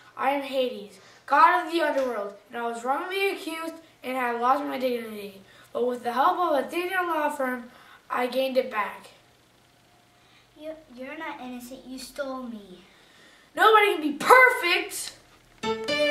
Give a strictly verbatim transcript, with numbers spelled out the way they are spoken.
I am Hades, god of the underworld, and I was wrongly accused and I lost my dignity. But with the help of Athena law firm, I gained it back. You, you're not innocent. You stole me. Nobody can be perfect!